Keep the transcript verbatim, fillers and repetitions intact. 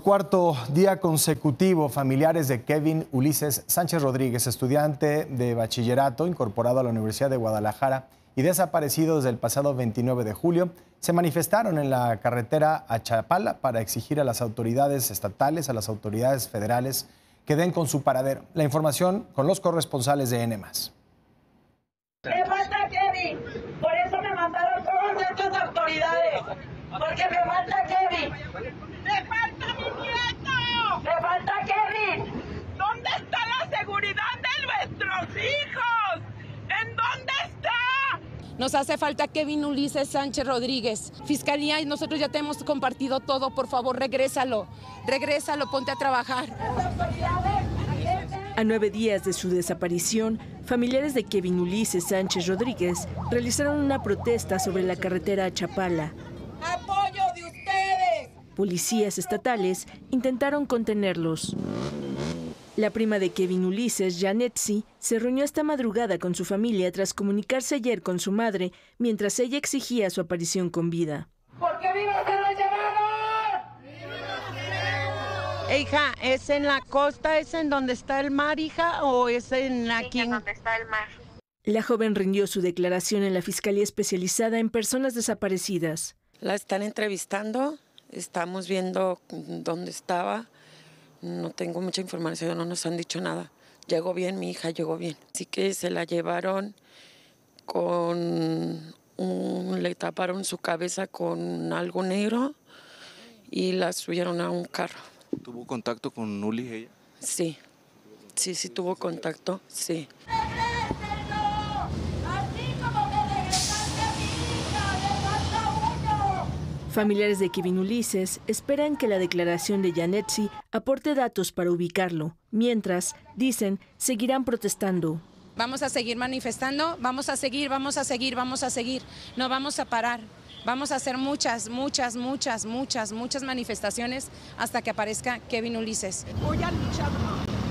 Cuarto día consecutivo, familiares de Kevin Ulises Sánchez Rodríguez, estudiante de bachillerato incorporado a la Universidad de Guadalajara y desaparecido desde el pasado veintinueve de julio, se manifestaron en la carretera a Chapala para exigir a las autoridades estatales, a las autoridades federales, que den con su paradero. La información con los corresponsales de N más. Me falta Kevin, por eso me mandaron todas estas autoridades, porque me falta Kevin. ¡Me falta mi nieto! ¡Me falta Kevin! ¿Dónde está la seguridad de nuestros hijos? ¿En dónde está? Nos hace falta Kevin Ulises Sánchez Rodríguez. Fiscalía y nosotros ya te hemos compartido todo. Por favor, regrésalo. Regrésalo, ponte a trabajar. A nueve días de su desaparición, familiares de Kevin Ulises Sánchez Rodríguez realizaron una protesta sobre la carretera a Chapala. ¡Apoyo de ustedes! Policías estatales intentaron contenerlos. La prima de Kevin Ulises, Janetsi, se reunió esta madrugada con su familia tras comunicarse ayer con su madre mientras ella exigía su aparición con vida. ¿Por qué vivos se lo llevaron? Hija, ¿es en la costa, es en donde está el mar, hija, o es en aquí? En donde está el mar. La joven rindió su declaración en la Fiscalía Especializada en Personas Desaparecidas. La están entrevistando, estamos viendo dónde estaba. No tengo mucha información, no nos han dicho nada. Llegó bien, mi hija llegó bien. Así que se la llevaron con un, le taparon su cabeza con algo negro y la subieron a un carro. ¿Tuvo contacto con Uli ella? Sí, sí, sí tuvo contacto, sí. Familiares de Kevin Ulises esperan que la declaración de Janetsi aporte datos para ubicarlo. Mientras, dicen, seguirán protestando. Vamos a seguir manifestando, vamos a seguir, vamos a seguir, vamos a seguir. No vamos a parar. Vamos a hacer muchas, muchas, muchas, muchas, muchas manifestaciones hasta que aparezca Kevin Ulises. Voy a luchar.